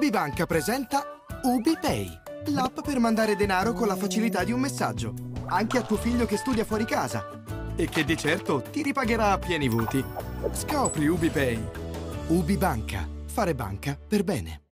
UbiBanca presenta UbiPay, l'app per mandare denaro con la facilità di un messaggio, anche a tuo figlio che studia fuori casa e che di certo ti ripagherà a pieni voti. Scopri UbiPay. UbiBanca. Fare banca per bene.